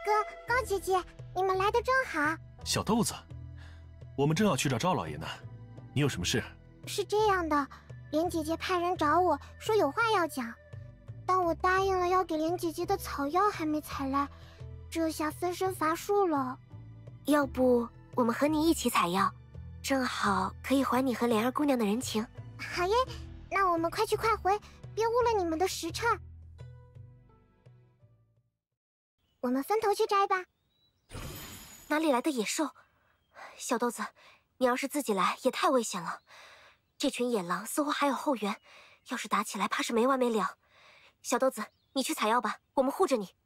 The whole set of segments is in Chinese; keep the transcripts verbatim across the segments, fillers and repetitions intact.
哥、高姐姐，你们来的正好。 小豆子，我们正要去找赵老爷呢，你有什么事？ 是这样的，莲姐姐派人找我说有话要讲，但我答应了要给莲姐姐的草药还没采来，这下分身乏术了。 要不我们和你一起采药，正好可以还你和莲儿姑娘的人情。 好耶，那我们快去快回，别误了你们的时辰。我们分头去摘吧。 哪里来的野兽？小豆子，你要是自己来也太危险了。这群野狼似乎还有后援，要是打起来，怕是没完没了。小豆子，你去采药吧，我们护着你。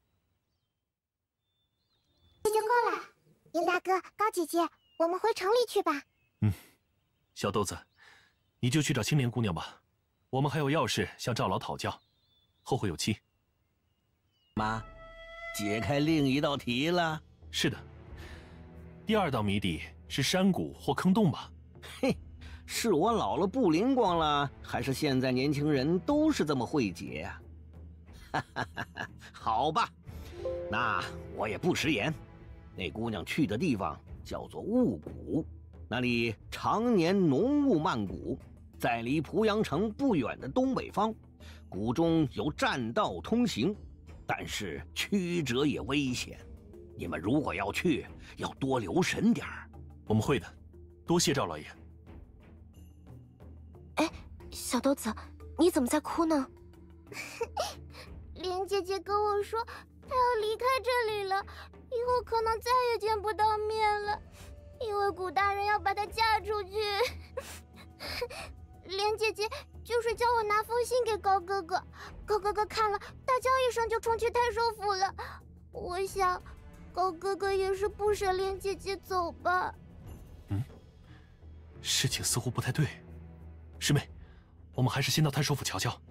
这就够了。林大哥、高姐姐，我们回城里去吧。 嗯，小豆子，你就去找青莲姑娘吧。我们还有要事向赵老讨教，后会有期。 妈，解开另一道题了。 是的，第二道谜底是山谷或坑洞吧？ 嘿，是我老了不灵光了，还是现在年轻人都是这么会解呀、啊？哈哈哈哈！好吧，那我也不食言。那姑娘去的地方叫做雾谷，那里常年浓雾漫谷，在离濮阳城不远的东北方。谷中有栈道通行，但是曲折也危险。你们如果要去，要多留神点儿。 我们会的，多谢赵老爷。 哎，小豆子，你怎么在哭呢？ 莲姐姐跟我说，她要离开这里了，以后可能再也见不到面了，因为古大人要把她嫁出去。莲姐姐就是叫我拿封信给高哥哥，高哥哥看了，大叫一声就冲去太守府了。我想，高哥哥也是不舍莲姐姐走吧。 嗯，事情似乎不太对。师妹，我们还是先到太守府瞧瞧。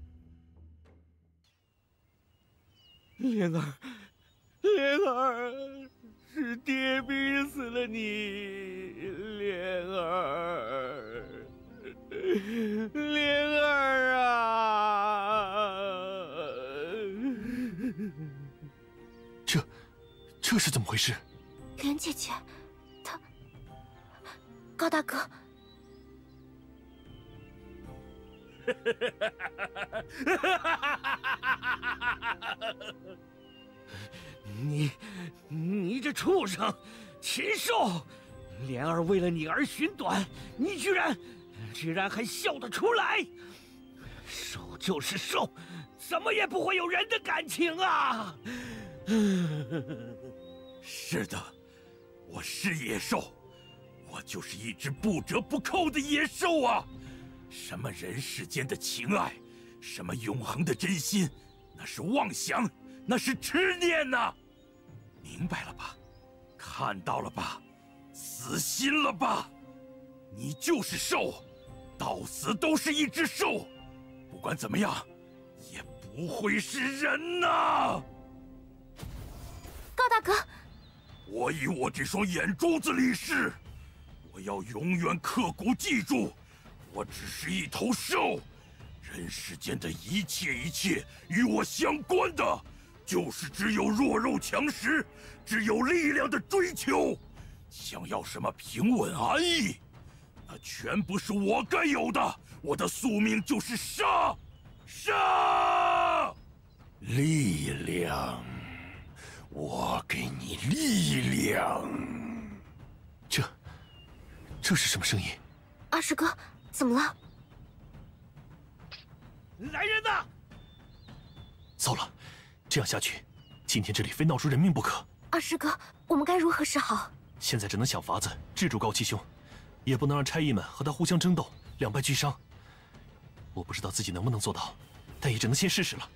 莲儿，莲儿，是爹逼死了你，莲儿，莲儿啊！ 这，这是怎么回事？ 莲姐姐，她，高大哥。 你，你这畜生，禽兽！莲儿为了你而寻短，你居然，居然还笑得出来！兽就是兽，怎么也不会有人的感情啊！ 是的，我是野兽，我就是一只不折不扣的野兽啊！什么人世间的情爱，什么永恒的真心，那是妄想，那是痴念呐、啊！明白了吧？看到了吧？死心了吧？你就是兽，到死都是一只兽，不管怎么样，也不会是人呐、啊！ 高大哥， 我以我这双眼珠子立誓，我要永远刻骨记住。我只是一头兽，人世间的一切一切与我相关的，就是只有弱肉强食，只有力量的追求。想要什么平稳安逸，那全不是我该有的。我的宿命就是杀，杀！力量，我给你力量。 这，这是什么声音？ 二师哥。怎么了？ 来人呐！ 糟了，这样下去，今天这里非闹出人命不可。 二师哥，我们该如何是好？ 现在只能想法子制住高七兄，也不能让差役们和他互相争斗，两败俱伤。我不知道自己能不能做到，但也只能先试试了。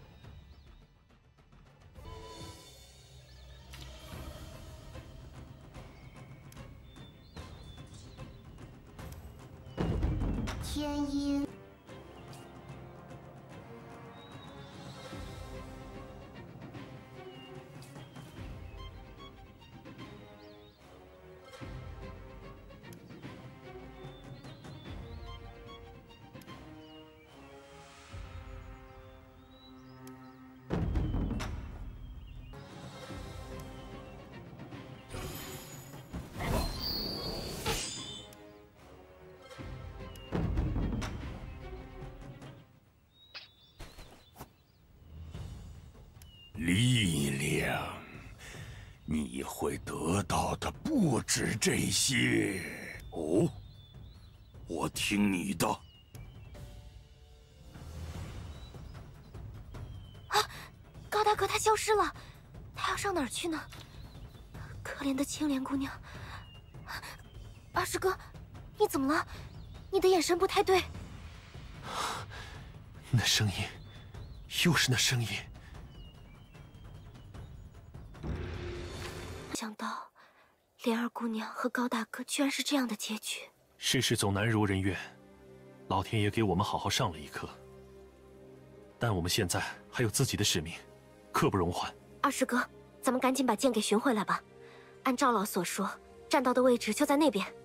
天阴。 力量，你会得到的不止这些。哦，我听你的。 啊，高大哥他消失了，他要上哪儿去呢？可怜的青莲姑娘。二师哥，你怎么了？你的眼神不太对。 那声音，又是那声音。 想到莲儿姑娘和高大哥居然是这样的结局。 世事总难如人愿，老天爷给我们好好上了一课。但我们现在还有自己的使命，刻不容缓。 二师哥，咱们赶紧把剑给寻回来吧。按赵老所说，栈道的位置就在那边。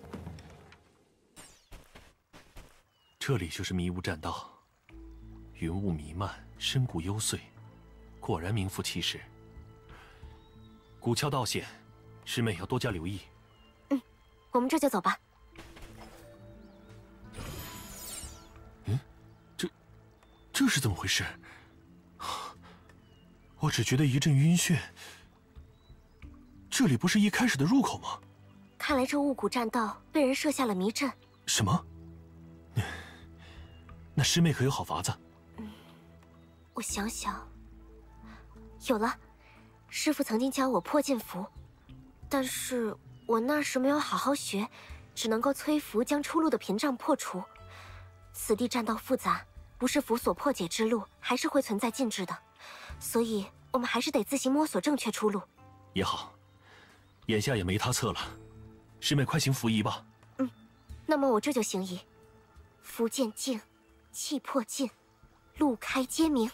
这里就是迷雾栈道，云雾弥漫，深谷幽邃，果然名副其实。古桥道险，师妹要多加留意。 嗯，我们这就走吧。 嗯，这这是怎么回事？我只觉得一阵晕眩。这里不是一开始的入口吗？ 看来这雾谷栈道被人设下了迷阵。 什么？那师妹可有好法子？ 嗯，我想想，有了。师父曾经教我破禁符，但是我那时没有好好学，只能够催符将出路的屏障破除。此地栈道复杂，不是符所破解之路，还是会存在禁制的，所以我们还是得自行摸索正确出路。 也好，眼下也没他策了，师妹快行符仪吧。 嗯，那么我这就行仪。符见静，气破禁，路开皆明。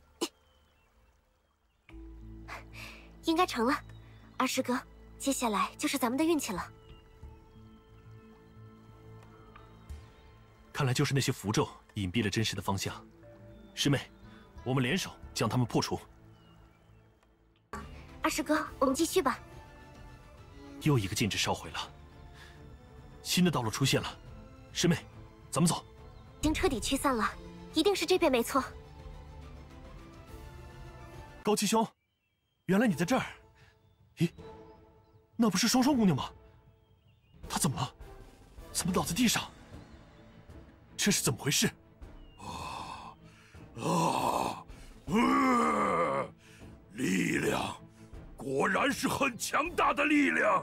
应该成了，二师哥，接下来就是咱们的运气了。 看来就是那些符咒隐蔽了真实的方向。师妹，我们联手将他们破除。 二师哥，我们继续吧。 又一个禁制烧毁了，新的道路出现了。师妹，咱们走。 已经彻底驱散了，一定是这边没错。 高七兄。原来你在这儿，咦，那不是双双姑娘吗？她怎么了？怎么倒在地上？这是怎么回事？ 啊啊！呃，力量，果然是很强大的力量。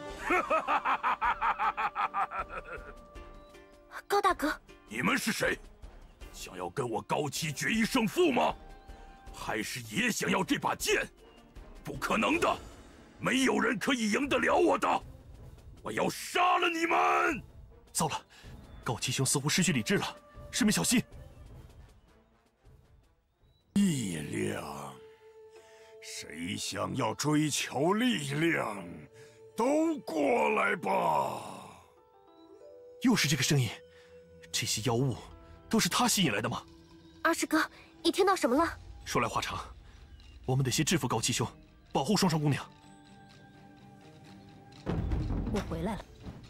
高大哥， 你们是谁？想要跟我高七决一胜负吗？还是也想要这把剑？不可能的，没有人可以赢得了我的！我要杀了你们！ 糟了，高七兄似乎失去理智了，师妹小心！ 力量，谁想要追求力量，都过来吧！ 又是这个声音，这些妖物都是他吸引来的吗？ 二师哥，你听到什么了？ 说来话长，我们得先制服高七兄。保护双双姑娘。 我回来了。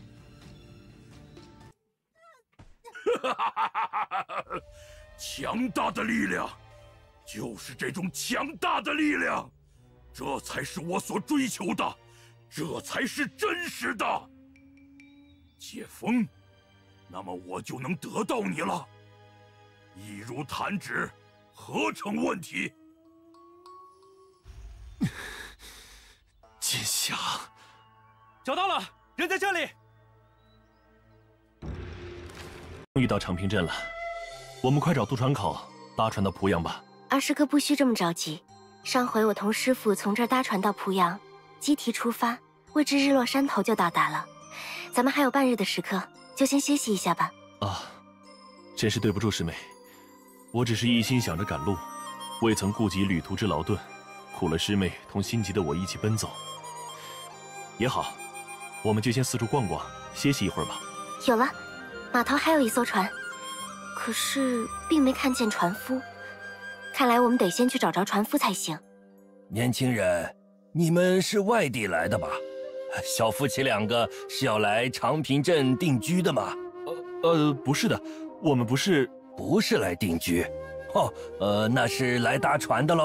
强大的力量，就是这种强大的力量，这才是我所追求的，这才是真实的。解封，那么我就能得到你了。易如弹指，何成问题？ 剑侠， 找到了，人在这里。 遇到长平镇了，我们快找渡船口搭船到濮阳吧。 二师哥不需这么着急，上回我同师父从这儿搭船到濮阳，鸡啼出发，未知日落山头就到达了。咱们还有半日的时刻，就先歇息一下吧。 啊，真是对不住师妹，我只是一心想着赶路，未曾顾及旅途之劳顿，苦了师妹同心急的我一起奔走。也好，我们就先四处逛逛，歇息一会儿吧。 有了，码头还有一艘船，可是并没看见船夫，看来我们得先去找着船夫才行。 年轻人，你们是外地来的吧？小夫妻两个是要来长平镇定居的吗？ 呃呃，不是的，我们不是， 不是来定居。哦，呃，那是来搭船的喽。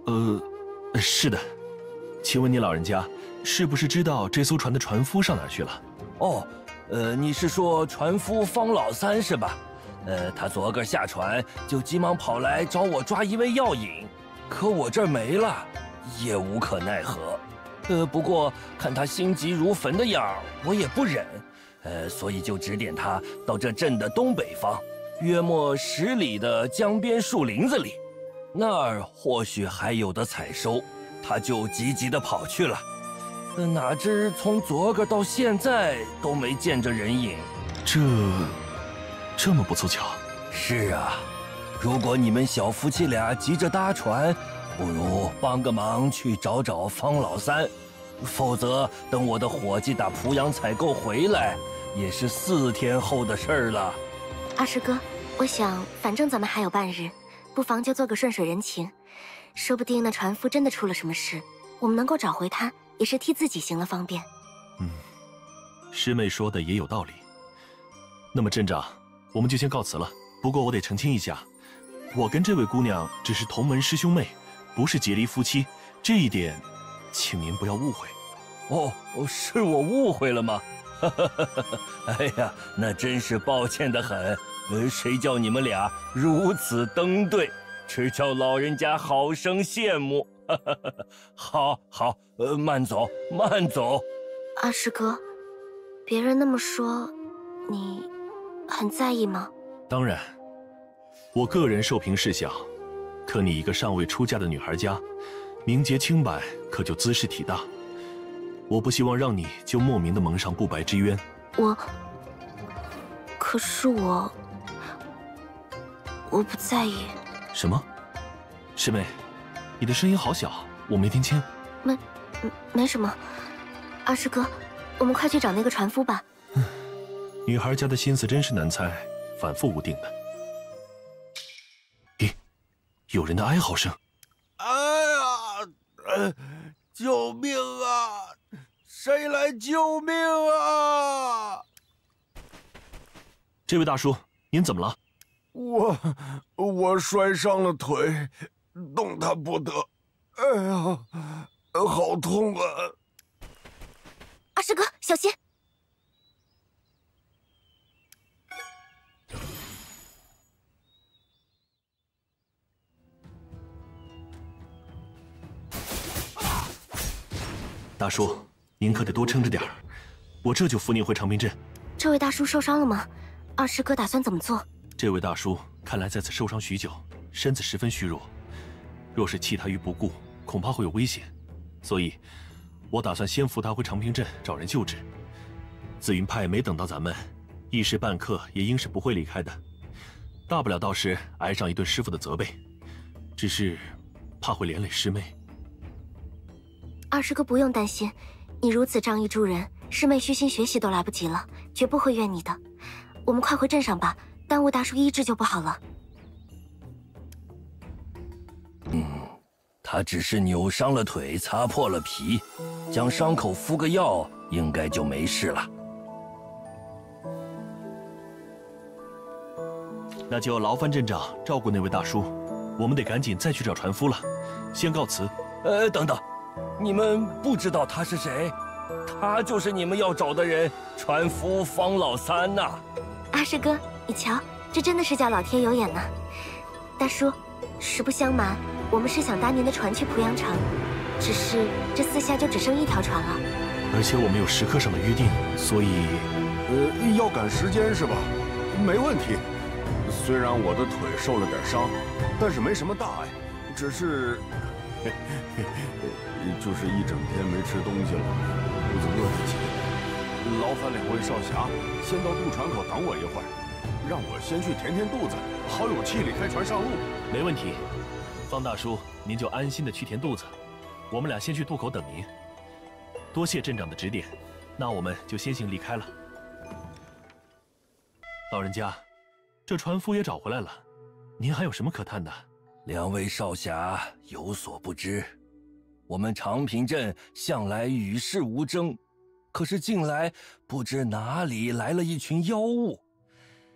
呃，是的，请问你老人家是不是知道这艘船的船夫上哪儿去了？ 哦，呃，你是说船夫方老三是吧？呃，他昨个下船就急忙跑来找我抓一味药引，可我这儿没了，也无可奈何。呃，不过看他心急如焚的样儿，我也不忍，呃，所以就指点他到这镇的东北方，约莫十里的江边树林子里，那儿或许还有的采收。他就急急地跑去了，呃，哪知从昨个到现在都没见着人影。 这，这么不凑巧？ 是啊，如果你们小夫妻俩急着搭船，不如帮个忙去找找方老三，否则等我的伙计打濮阳采购回来，也是四天后的事儿了。 二师哥，我想反正咱们还有半日，不妨就做个顺水人情。说不定那船夫真的出了什么事，我们能够找回他，也是替自己行了方便。 嗯，师妹说的也有道理。那么镇长，我们就先告辞了。不过我得澄清一下，我跟这位姑娘只是同门师兄妹，不是结离夫妻，这一点，请您不要误会。 哦，是我误会了吗？哎呀，那真是抱歉得很。呃，谁叫你们俩如此登对，只叫老人家好生羡慕。好，好，呃，慢走，慢走。 二师哥，别人那么说，你很在意吗？ 当然，我个人受凭事小，可你一个尚未出嫁的女孩家，名节清白，可就姿势体大。我不希望让你就莫名的蒙上不白之冤。 我，可是我，我不在意。 什么？师妹，你的声音好小，我没听清。 没，没什么。二师哥，我们快去找那个船夫吧。 嗯，女孩家的心思真是难猜，反复无定的。咦，有人的哀嚎声。 哎呀，呃，救命啊！谁来救命啊！ 这位大叔，您怎么了？ 我我摔伤了腿，动弹不得。哎呀，好痛啊！ 二师哥，小心！ 大叔，您可得多撑着点儿，我这就扶您回长平镇。 这位大叔受伤了吗？二师哥打算怎么做？ 这位大叔看来在此受伤许久，身子十分虚弱，若是弃他于不顾，恐怕会有危险。所以，我打算先扶他回长平镇找人救治。紫云派没等到咱们，一时半刻也应是不会离开的，大不了到时挨上一顿师傅的责备，只是怕会连累师妹。 二师哥不用担心，你如此仗义助人，师妹虚心学习都来不及了，绝不会怨你的。我们快回镇上吧，耽误大叔医治就不好了。 嗯，他只是扭伤了腿，擦破了皮，将伤口敷个药，应该就没事了。 那就劳烦镇长照顾那位大叔，我们得赶紧再去找船夫了。先告辞。 呃，等等。你们不知道他是谁？他就是你们要找的人，船夫方老三呐。 二师哥，你瞧，这真的是叫老天有眼呢。大叔，实不相瞒，我们是想搭您的船去濮阳城，只是这四下就只剩一条船了。 而且我们有时刻上的约定，所以…… 呃，要赶时间是吧？没问题。虽然我的腿受了点伤，但是没什么大碍，只是……就是一整天没吃东西了，肚子饿得急。劳烦两位少侠先到渡船口等我一会儿，让我先去填填肚子，好有气力开船上路。 没问题，方大叔，您就安心的去填肚子，我们俩先去渡口等您。多谢镇长的指点，那我们就先行离开了。老人家，这船夫也找回来了，您还有什么可叹的？ 两位少侠有所不知。我们长平镇向来与世无争，可是近来不知哪里来了一群妖物。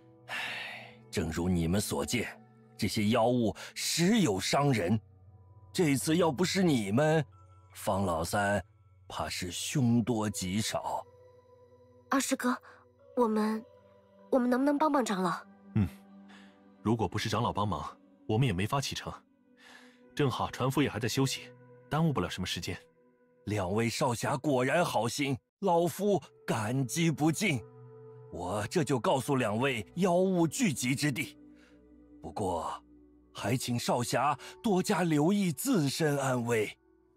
唉，正如你们所见，这些妖物时有伤人， 这次要不是你们，方老三怕是凶多吉少。 二师哥，我们，我们能不能帮帮长老？ 嗯，如果不是长老帮忙，我们也没法启程。正好船夫也还在休息，耽误不了什么时间。 两位少侠果然好心，老夫感激不尽。我这就告诉两位妖物聚集之地，不过，还请少侠多加留意自身安危。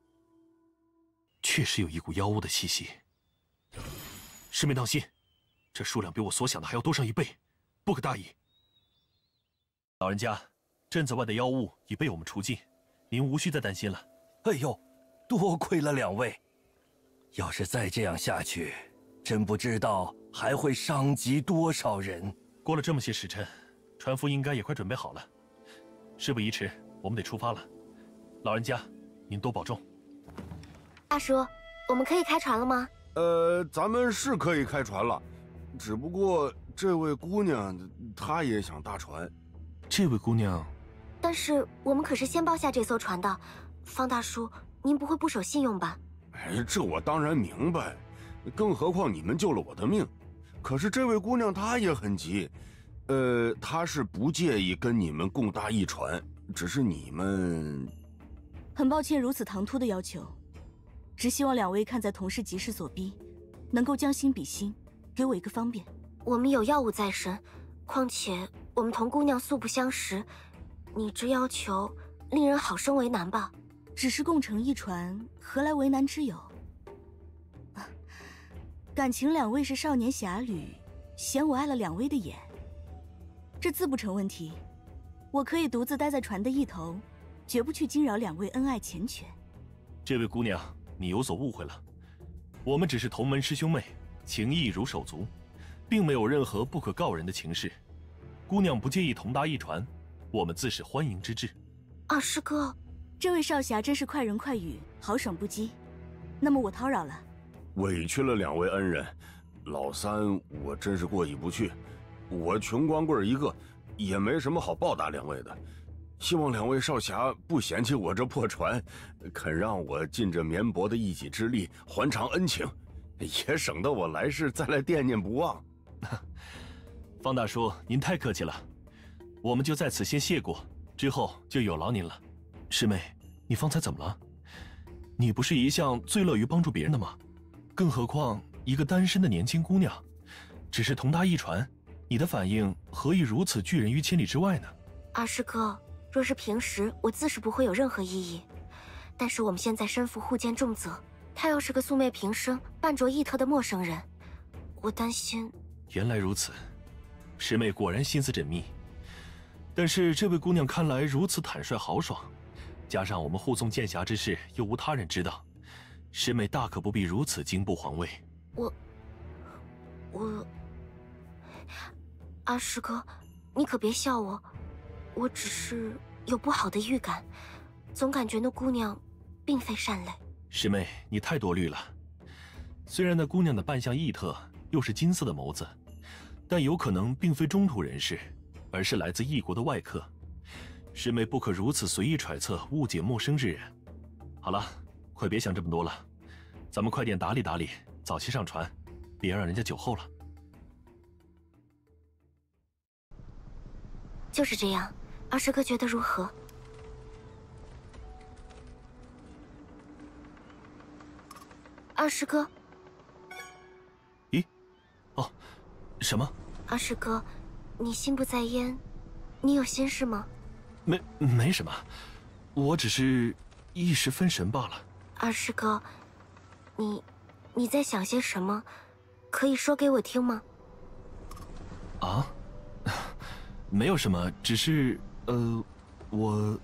确实有一股妖物的气息。师妹当心，这数量比我所想的还要多上一倍，不可大意。老人家，镇子外的妖物已被我们除尽，您无需再担心了。 哎呦，多亏了两位，要是再这样下去，真不知道还会伤及多少人。 过了这么些时辰，船夫应该也快准备好了。事不宜迟，我们得出发了。老人家，您多保重。 大叔，我们可以开船了吗？ 呃，咱们是可以开船了，只不过这位姑娘她也想搭船。 这位姑娘， 但是我们可是先包下这艘船的，方大叔，您不会不守信用吧？ 哎，这我当然明白，更何况你们救了我的命。可是这位姑娘她也很急，呃，她是不介意跟你们共搭一船，只是你们…… 很抱歉如此唐突的要求，只希望两位看在同是急事所逼，能够将心比心，给我一个方便。 我们有要务在身，况且我们同姑娘素不相识，你这要求令人好生为难吧？ 只是共乘一船，何来为难之有？啊，感情两位是少年侠侣，嫌我碍了两位的眼，这自不成问题。我可以独自待在船的一头，绝不去惊扰两位恩爱缱绻。 这位姑娘，你有所误会了，我们只是同门师兄妹，情谊如手足，并没有任何不可告人的情事。姑娘不介意同搭一船，我们自是欢迎之至。 二师哥， 这位少侠真是快人快语，豪爽不羁。那么我叨扰了， 委屈了两位恩人，老三我真是过意不去。我穷光棍一个，也没什么好报答两位的。希望两位少侠不嫌弃我这破船，肯让我尽这绵薄的一己之力还偿恩情，也省得我来世再来惦念不忘。 方大叔，您太客气了，我们就在此先谢过，之后就有劳您了。师妹，你方才怎么了？你不是一向最乐于帮助别人的吗？更何况一个单身的年轻姑娘，只是同搭一船，你的反应何以如此拒人于千里之外呢？ 二师哥，若是平时，我自是不会有任何异议。但是我们现在身负护剑重责，她要是个素昧平生、扮着异特的陌生人，我担心。 原来如此，师妹果然心思缜密。但是这位姑娘看来如此坦率豪爽，加上我们护送剑侠之事又无他人知道，师妹大可不必如此惊怖皇位。 我，我，二师哥，你可别笑我，我只是有不好的预感，总感觉那姑娘并非善类。 师妹，你太多虑了。虽然那姑娘的扮相异特，又是金色的眸子，但有可能并非中土人士，而是来自异国的外客。师妹不可如此随意揣测、误解陌生之人。好了，快别想这么多了，咱们快点打理打理，早些上船，别让人家酒后了。 就是这样，二师哥觉得如何？二师哥， 咦？哦，什么？ 二师哥，你心不在焉，你有心事吗？ 没，没什么，我只是一时分神罢了。 二师哥，你你在想些什么？可以说给我听吗？ 啊？没有什么，只是呃，我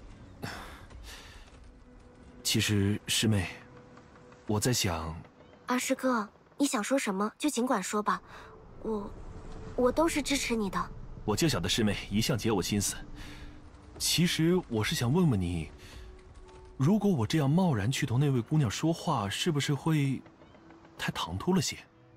其实师妹，我在想。 二师哥，你想说什么就尽管说吧，我我都是支持你的。 我就晓得师妹一向解我心思。其实我是想问问你，如果我这样贸然去同那位姑娘说话，是不是会太唐突了些？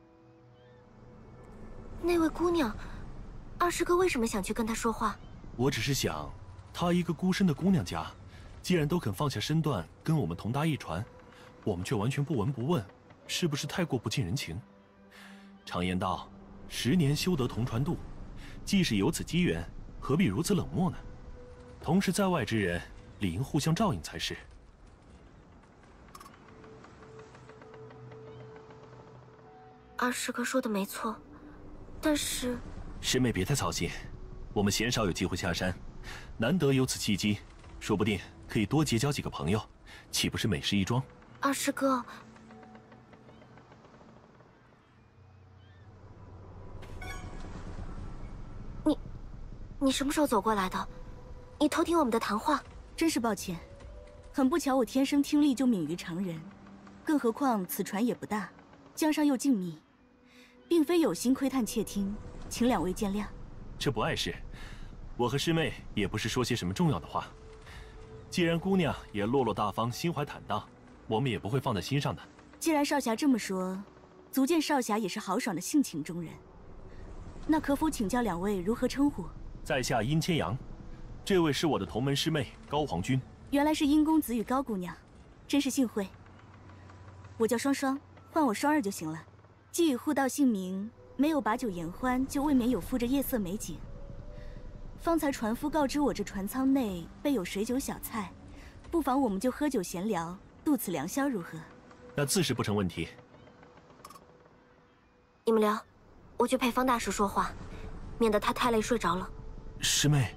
那位姑娘，二师哥为什么想去跟她说话？ 我只是想，她一个孤身的姑娘家， 既然都肯放下身段跟我们同搭一船，我们却完全不闻不问，是不是太过不近人情？常言道，十年修得同船渡，既是有此机缘，何必如此冷漠呢？同是在外之人，理应互相照应才是。 二师哥说的没错，但是师妹别太操心，我们鲜少有机会下山，难得有此契机，说不定可以多结交几个朋友，岂不是美事一桩？ 二师哥，你你什么时候走过来的？你偷听我们的谈话？ 真是抱歉，很不巧，我天生听力就敏于常人，更何况此船也不大，江上又静谧，并非有心窥探窃听，请两位见谅。 这不碍事，我和师妹也不是说些什么重要的话。既然姑娘也落落大方，心怀坦荡，我们也不会放在心上的。 既然少侠这么说，足见少侠也是豪爽的性情中人。那可否请教两位如何称呼？ 在下殷千阳，这位是我的同门师妹高皇君。 原来是殷公子与高姑娘，真是幸会。我叫双双，唤我双儿就行了。既已互道姓名，没有把酒言欢，就未免有负这夜色美景。方才船夫告知我，这船舱内备有水酒小菜，不妨我们就喝酒闲聊，度此良宵，如何？ 那自是不成问题。 你们聊，我去陪方大师说话，免得他太累睡着了。 师妹，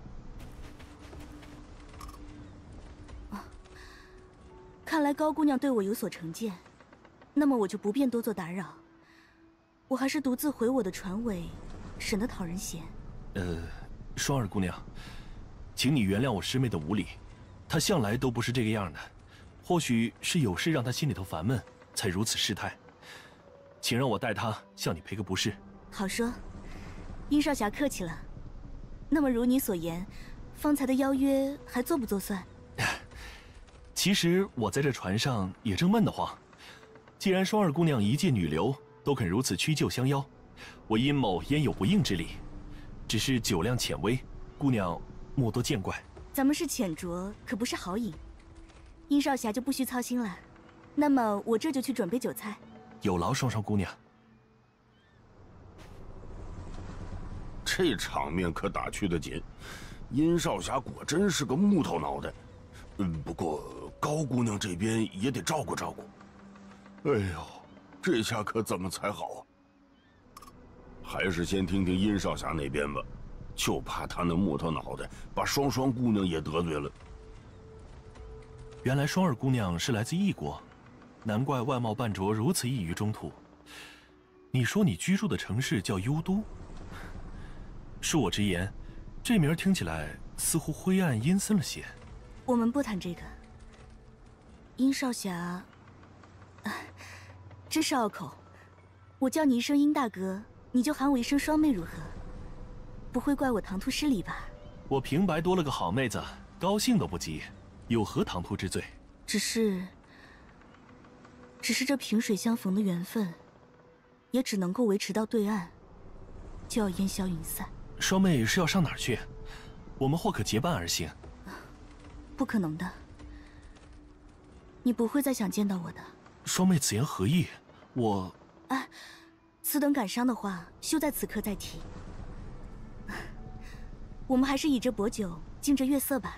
看来高姑娘对我有所成见，那么我就不便多做打扰。我还是独自回我的船尾，省得讨人嫌。 呃，双儿姑娘，请你原谅我师妹的无礼，她向来都不是这个样的，或许是有事让她心里头烦闷，才如此失态。请让我代她向你赔个不是。 好说，殷少侠客气了。那么如你所言，方才的邀约还做不做算？ 其实我在这船上也正闷得慌，既然双儿姑娘一介女流都肯如此屈就相邀，我殷某焉有不应之理？只是酒量浅微，姑娘莫多见怪。 咱们是浅酌，可不是豪饮，殷少侠就不需操心了。那么我这就去准备酒菜。 有劳双双姑娘。 这场面可打趣得紧，殷少侠果真是个木头脑袋。嗯，不过高姑娘这边也得照顾照顾。哎呦，这下可怎么才好啊？还是先听听殷少侠那边吧，就怕他那木头脑袋把双双姑娘也得罪了。 原来双儿姑娘是来自异国，难怪外貌扮着如此异于中土。你说你居住的城市叫幽都？恕我直言，这名听起来似乎灰暗阴森了些。 我们不谈这个。殷少侠，真是拗口。我叫你一声殷大哥，你就喊我一声双妹，如何？不会怪我唐突失礼吧？ 我平白多了个好妹子，高兴都不及，有何唐突之罪？ 只是，只是这萍水相逢的缘分，也只能够维持到对岸，就要烟消云散。 双妹是要上哪儿去？我们或可结伴而行。 不可能的，你不会再想见到我的。 双妹此言何意？我…… 哎，此等感伤的话，休在此刻再提。我们还是以这薄酒，敬这月色吧。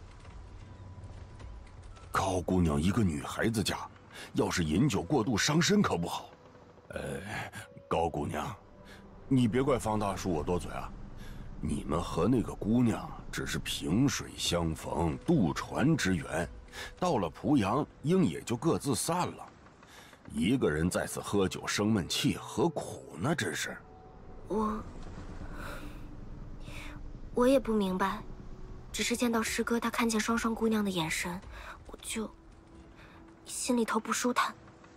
高姑娘一个女孩子家，要是饮酒过度伤身可不好。呃，高姑娘，你别怪方大叔我多嘴啊。你们和那个姑娘只是萍水相逢、渡船之缘，到了濮阳，应也就各自散了。一个人在此喝酒生闷气，何苦呢？真是。 我，我也不明白，只是见到师哥他看见双双姑娘的眼神，我就心里头不舒坦。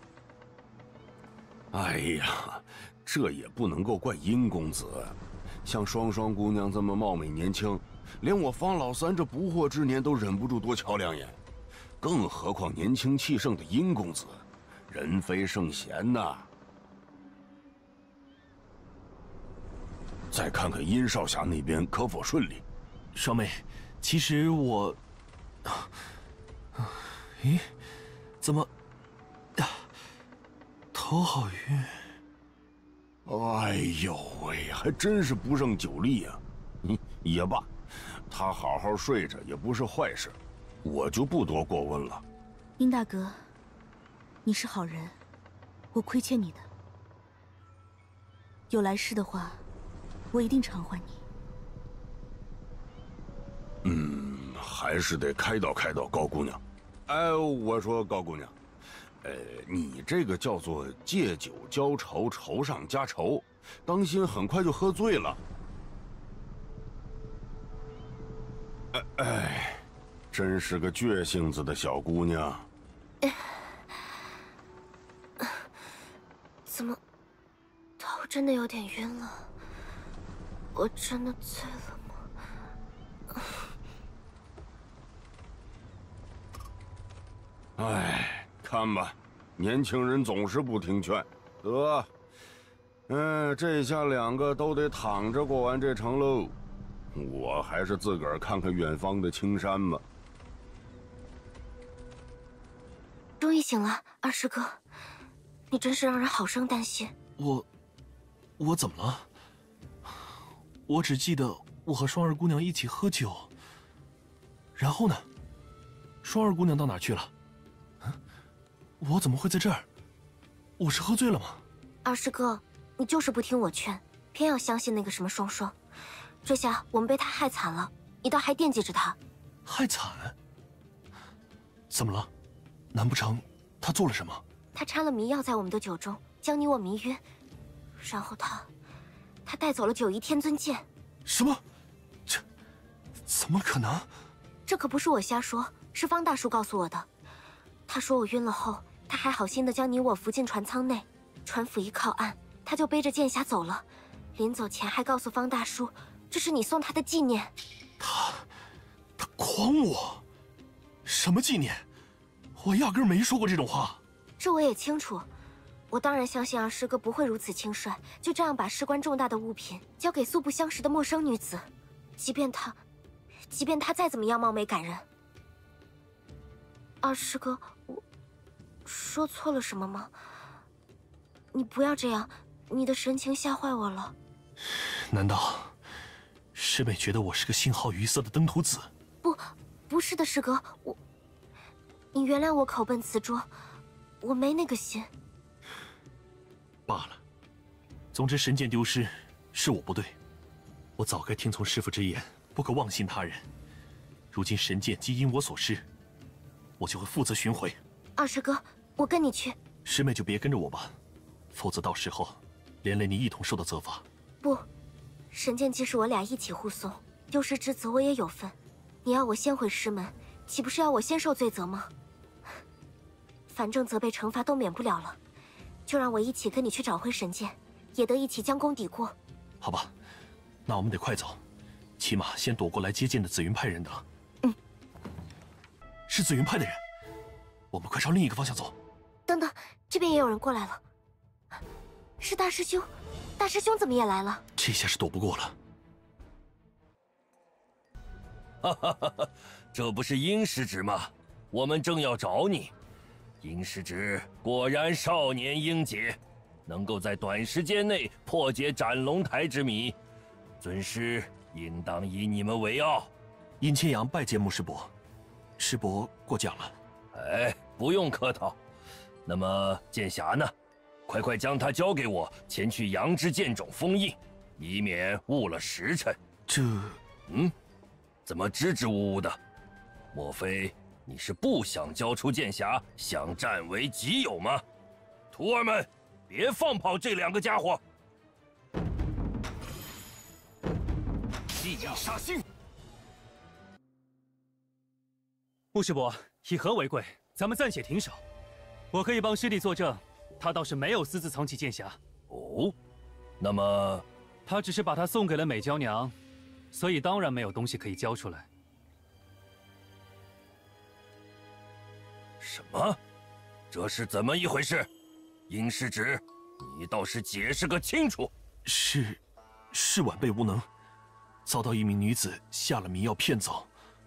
哎呀，这也不能够怪殷公子。像双双姑娘这么貌美年轻，连我方老三这不惑之年都忍不住多瞧两眼，更何况年轻气盛的殷公子，人非圣贤呐。再看看殷少侠那边可否顺利？ 双妹，其实我…… 咦，怎么，啊，头好晕。 哎呦喂，还真是不胜酒力呀！嗯，也罢，他好好睡着也不是坏事，我就不多过问了。 殷大哥，你是好人，我亏欠你的。有来世的话，我一定偿还你。 嗯，还是得开导开导高姑娘。哎，我说高姑娘，呃，你这个叫做借酒浇愁，愁上加愁，当心很快就喝醉了。哎哎，真是个倔性子的小姑娘。 怎么，头真的有点晕了？我真的醉了吗？ 哎，看吧，年轻人总是不听劝。得，嗯，这下两个都得躺着过完这程喽。我还是自个儿看看远方的青山吧。 终于醒了，二师哥，你真是让人好生担心。 我，我怎么了？我只记得我和双儿姑娘一起喝酒。然后呢？双儿姑娘到哪去了？嗯，我怎么会在这儿？我是喝醉了吗？ 二师哥，你就是不听我劝，偏要相信那个什么双双。这下我们被他害惨了，你倒还惦记着他。 害惨？怎么了？难不成他做了什么？ 他掺了迷药在我们的酒中，将你我迷晕，然后他，他带走了九夷天尊剑。 什么？这怎么可能？ 这可不是我瞎说，是方大叔告诉我的。他说我晕了后，他还好心的将你我扶进船舱内，船甫一靠岸，他就背着剑匣走了。临走前还告诉方大叔，这是你送他的纪念。 他，他诓我？什么纪念？我压根没说过这种话。 这我也清楚，我当然相信二师哥不会如此轻率，就这样把事关重大的物品交给素不相识的陌生女子，即便她，即便她再怎么样貌美感人。二师哥，我说错了什么吗？你不要这样，你的神情吓坏我了。 难道师妹觉得我是个心好愚色的登徒子？ 不，不是的，师哥，我，你原谅我口笨词拙，我没那个心。 罢了，总之神剑丢失是我不对，我早该听从师父之言，不可妄信他人。如今神剑既因我所失，我就会负责寻回。 二师哥，我跟你去。 师妹就别跟着我吧，否则到时候连累你一同受到责罚。 不，神剑既是我俩一起护送，丢失之责我也有份。你要我先回师门，岂不是要我先受罪责吗？反正责备惩罚都免不了了，就让我一起跟你去找回神剑，也得一起将功抵过。 好吧，那我们得快走，起码先躲过来接见的紫云派人等。 嗯， 是紫云派的人，我们快朝另一个方向走。 等等，这边也有人过来了，是大师兄。大师兄怎么也来了？ 这下是躲不过了。 哈哈哈哈，这不是殷师侄吗？我们正要找你。殷师侄果然少年英杰，能够在短时间内破解斩龙台之谜，尊师应当以你们为傲。 殷千阳拜见穆师伯，师伯过奖了。 哎，不用客套。那么剑匣呢？快快将它交给我，前去杨之剑冢封印，以免误了时辰。 这…… 嗯，怎么支支吾吾的？莫非你是不想交出剑匣，想占为己有吗？徒儿们，别放跑这两个家伙！地杀星！ 穆师伯，以和为贵，咱们暂且停手。我可以帮师弟作证。他倒是没有私自藏起剑匣。 哦，那么他只是把它送给了美娇娘，所以当然没有东西可以交出来。 什么？这是怎么一回事？殷师侄，你倒是解释个清楚。 是，是晚辈无能，遭到一名女子下了迷药骗走。 好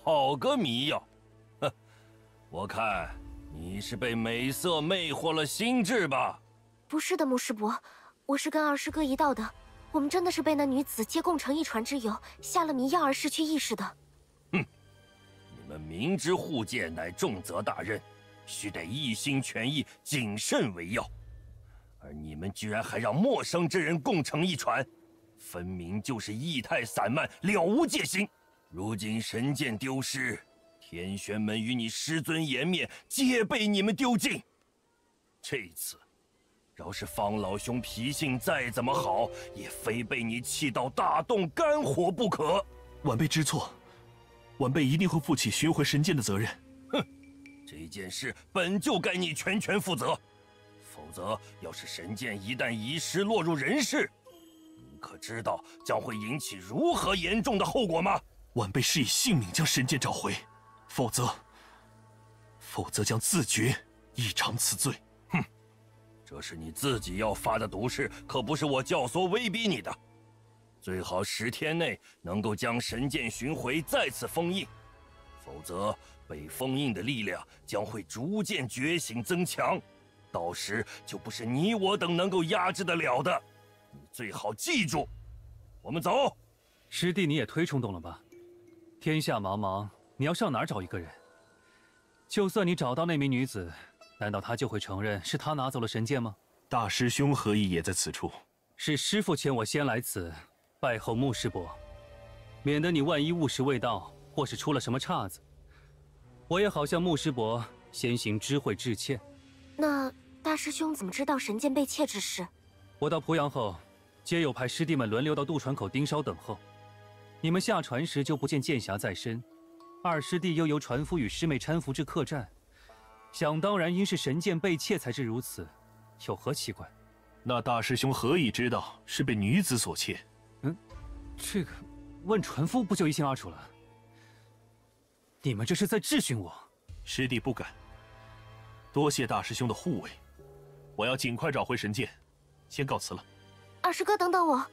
好个迷药！哼，我看你是被美色魅惑了心智吧？ 不是的，牧师伯，我是跟二师哥一道的。我们真的是被那女子借共乘一船之友下了迷药而失去意识的。 哼，你们明知护剑乃重责大任，须得一心全意、谨慎为要，而你们居然还让陌生之人共乘一船，分明就是意态散漫，了无戒心。如今神剑丢失，天玄门与你师尊颜面皆被你们丢尽。这次，饶是方老兄脾性再怎么好，也非被你气到大动肝火不可。 晚辈知错，晚辈一定会负起寻回神剑的责任。 哼，这件事本就该你全权负责，否则要是神剑一旦遗失落入人世，你可知道将会引起如何严重的后果吗？ 晚辈是以性命将神剑找回，否则，否则将自绝以偿此罪。 哼，这是你自己要发的毒誓，可不是我教唆威逼你的。最好十天内能够将神剑寻回，再次封印，否则被封印的力量将会逐渐觉醒增强，到时就不是你我等能够压制得了的。你最好记住。我们走。 师弟，你也忒冲动了吧？天下茫茫，你要上哪儿找一个人？就算你找到那名女子，难道她就会承认是她拿走了神剑吗？ 大师兄何以也在此处？ 是师父遣我先来此，拜候穆师伯，免得你万一误时未到，或是出了什么岔子，我也好向穆师伯先行知会致歉。 那大师兄怎么知道神剑被窃之事？ 我到濮阳后，皆有派师弟们轮流到渡船口盯梢等候。你们下船时就不见剑匣在身，二师弟又由船夫与师妹搀扶至客栈，想当然因是神剑被窃才至如此，有何奇怪？ 那大师兄何以知道是被女子所窃？ 嗯，这个问船夫不就一清二楚了？你们这是在质询我？ 师弟不敢。多谢大师兄的护卫，我要尽快找回神剑，先告辞了。 二师哥，等等我。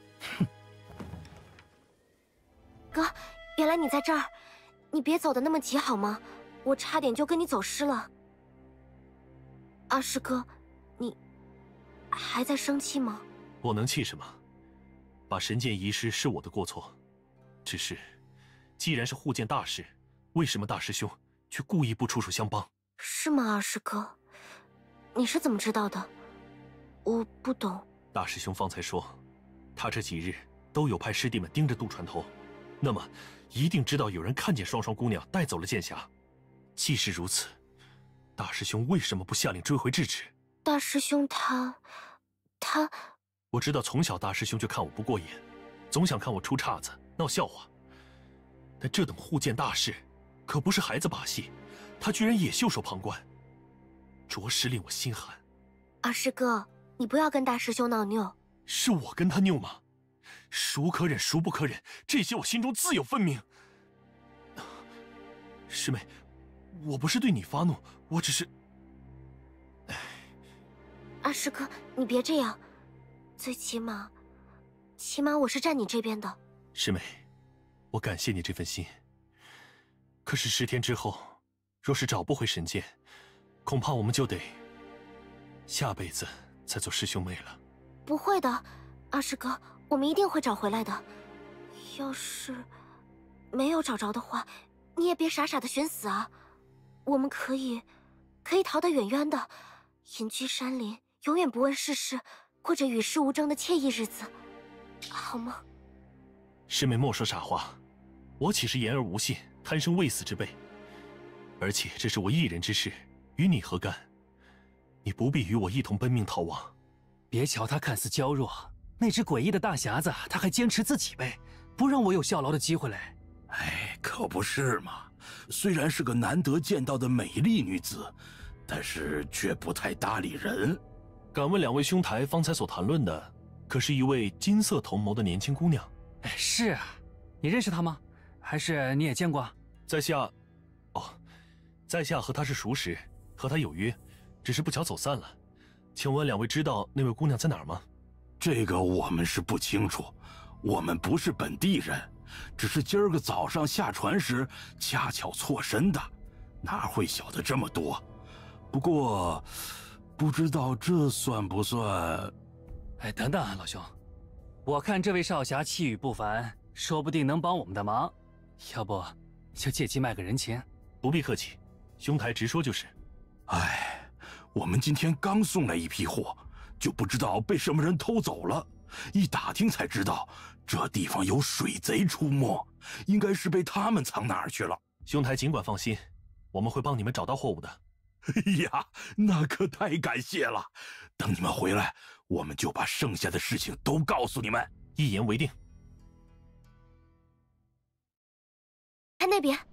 哥，原来你在这儿，你别走的那么急好吗？我差点就跟你走失了。二师哥，你还在生气吗？ 我能气什么？把神剑遗失是我的过错，只是，既然是护剑大事，为什么大师兄却故意不出手相帮？ 是吗，二师哥？你是怎么知道的？我不懂。 大师兄方才说，他这几日都有派师弟们盯着渡船头，那么一定知道有人看见双双姑娘带走了剑匣。既是如此，大师兄为什么不下令追回制止？ 大师兄他，他…… 我知道从小大师兄就看我不过眼，总想看我出岔子、闹笑话。但这等护剑大事，可不是孩子把戏，他居然也袖手旁观，着实令我心寒。 二师哥，你不要跟大师兄闹拗。 是我跟他拗吗？孰可忍，孰不可忍，这些我心中自有分明。师妹，我不是对你发怒，我只是…… 二师哥，你别这样，最起码，起码我是站你这边的。 师妹，我感谢你这份心。可是十天之后，若是找不回神剑，恐怕我们就得下辈子再做师兄妹了。 不会的，二师哥，我们一定会找回来的。要是没有找着的话，你也别傻傻的寻死啊！我们可以，可以逃得远远的，隐居山林，永远不问世事，过着与世无争的惬意日子，好吗？ 师妹莫说傻话，我岂是言而无信、贪生畏死之辈？而且这是我一人之事，与你何干？你不必与我一同奔命逃亡。 别瞧他看似娇弱，那只诡异的大匣子，他还坚持自己背，不让我有效劳的机会嘞。 哎，可不是嘛！虽然是个难得见到的美丽女子，但是却不太搭理人。 敢问两位兄台方才所谈论的，可是一位金色瞳眸的年轻姑娘？ 哎，是啊，你认识她吗？还是你也见过？ 在下，哦，在下和她是熟识，和她有约，只是不巧走散了。请问两位知道那位姑娘在哪儿吗？ 这个我们是不清楚，我们不是本地人。 只是今儿个早上下船时恰巧错身的，哪会晓得这么多？不过，不知道这算不算…… 哎，等等，老兄，我看这位少侠气宇不凡，说不定能帮我们的忙，要不就借机卖个人情。 不必客气，兄台直说就是。 哎，我们今天刚送来一批货，就不知道被什么人偷走了。一打听才知道，这地方有水贼出没，应该是被他们藏哪儿去了。 兄台尽管放心，我们会帮你们找到货物的。 哎呀，那可太感谢了！等你们回来，我们就把剩下的事情都告诉你们。 一言为定。 看那边，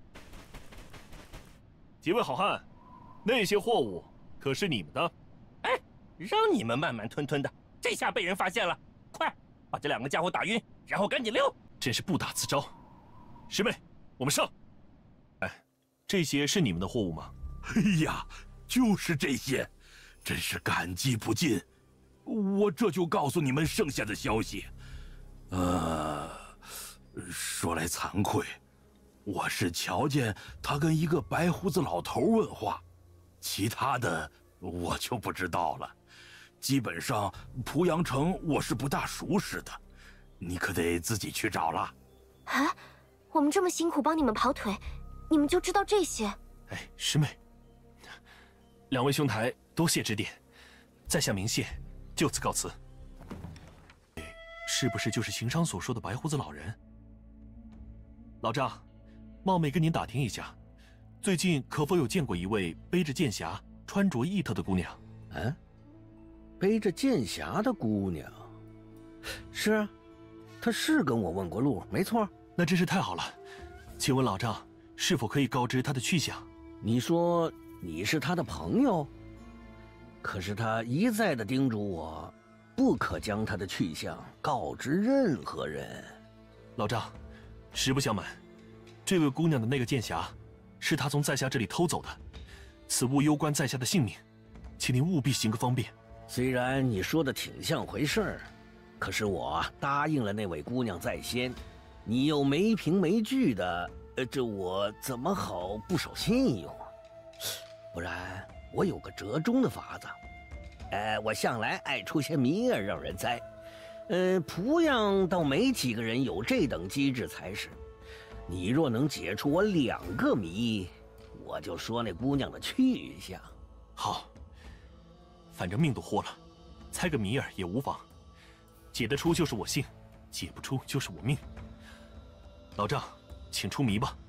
几位好汉，那些货物可是你们的？ 哎，让你们慢慢吞吞的，这下被人发现了，快把这两个家伙打晕，然后赶紧溜！ 真是不打自招。师妹，我们上。哎，这些是你们的货物吗？ 哎呀，就是这些，真是感激不尽。我这就告诉你们剩下的消息。呃，说来惭愧，我是瞧见他跟一个白胡子老头问话，其他的我就不知道了。基本上濮阳城我是不大熟识的，你可得自己去找了。 啊，我们这么辛苦帮你们跑腿，你们就知道这些？ 哎，师妹，两位兄台多谢指点，在下明谢，就此告辞。是不是就是行商所说的白胡子老人？老张，冒昧跟您打听一下，最近可否有见过一位背着剑匣、穿着异特的姑娘？ 嗯，背着剑匣的姑娘？是啊，她是跟我问过路，没错。 那真是太好了，请问老张是否可以告知她的去向？ 你说你是她的朋友，可是她一再的叮嘱我，不可将她的去向告知任何人。 老张，实不相瞒，这位姑娘的那个剑匣，是她从在下这里偷走的，此物攸关在下的性命，请您务必行个方便。 虽然你说的挺像回事儿，可是我答应了那位姑娘在先，你又没凭没据的，呃，这我怎么好不守信用？不然我有个折中的法子。呃，我向来爱出些谜儿让人猜，呃，濮阳倒没几个人有这等机智才是。你若能解除我两个谜，我就说那姑娘的去向。 好，反正命都豁了，猜个谜儿也无妨。解得出就是我幸，解不出就是我命。老张，请出谜吧。